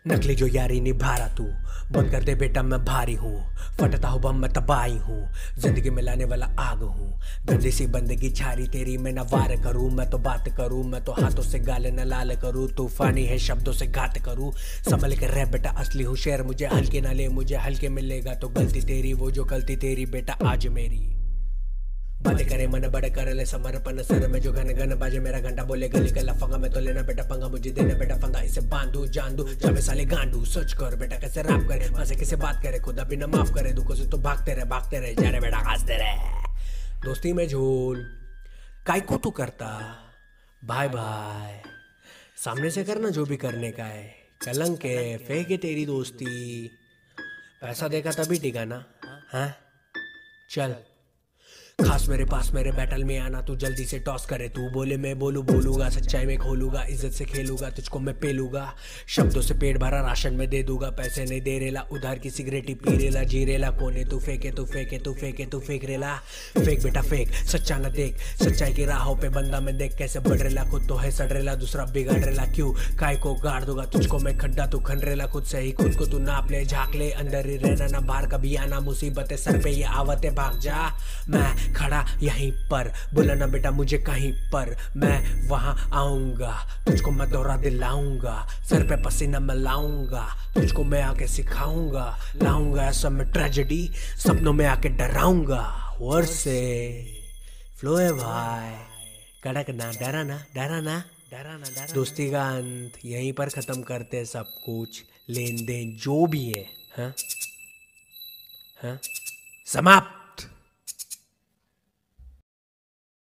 नकली जो यारी निभा रहा तू, बंद कर दे बेटा मैं भारी हूँ। फटता हूँ बम मैं तबाही हूँ, जिंदगी में लाने वाला आग हूँ। गंदी सी बंदगी छारी तेरी मैं न वार करूँ, मैं तो बात करूँ, मैं तो हाथों से गाले न लाल करूँ। तूफानी है शब्दों से घात करूँ, संभल के रह बेटा असली हूँ शेर। मुझे हल्के न ले, मुझे हल्के मिलेगा तो गलती तेरी, वो जो गलती तेरी बेटा आज मेरी। बातें करे मन बड़े कर ले समर्पण सर में जो घन घन बाजे मेरा घंटा बोले गली का लफंगा मैं तो लेना बेटा पंगा, मुझे देना बेटा फंदा। इसे बांधू जान दू जामे साले गांडू, सोच कर बेटा कैसे रैप करे, वहां से कैसे बात करे, खुदा भी न माफ करे। दुखों से तो भागते रहे जा रहे बेटा हंसते रहे। दोस्ती में झोल काय को तू करता भाई भाई, सामने से करना जो भी करने का है। कलंक है फेंक है तेरी दोस्ती, पैसा देखा तभी टिका ना। हाँ चल खास मेरे पास मेरे बैटल में आना, तू जल्दी से टॉस करे। तू बोले मैं बोलूंगा, सच्चाई में खोलूंगा, इज्जत से खेलूंगा, तुझको मैं पेलूंगा। शब्दों से पेट भरा राशन में दे दूंगा, पैसे नहीं दे रेला उधार की सिगरेट ही पी रेला। जी रेला कोने तू फेंके तू फेंके तू फेंके तू फेंक रेला। फेंक बेटा फेंक सच्चा न देख, सच्चाई की राहों पे बंदा मैं देख कैसे बढ़ रेला। खुद तो है सड़ रेला दूसरा बिगड़ रेला, क्यों काय को गाड़ दूंगा तुझको मैं खड्डा, तू खन रेला। खुद से ही खुद को तू नाप ले, झाँक ले, अंदर ही रहना ना बाहर कभी आना। मुसीबतें सर पे ये आवते भाग जा, मैं खड़ा यहीं पर, बुलाना बेटा मुझे कहीं पर, मैं वहां आऊंगा। तुझको मैं दौरा दिलाऊंगा, सर पे पसीना मैं लाऊंगा, तुझको मैं आके सिखाऊंगा। लाऊंगा ऐसा मैं ट्रेजेडी, सपनों में आके डराऊंगा। और से फ्लो है भाई, कड़कना डराना डराना डराना। दोस्ती का अंत यहीं पर खत्म करते सब कुछ, लेन देन जो भी है। हाँ हाँ समाप्त।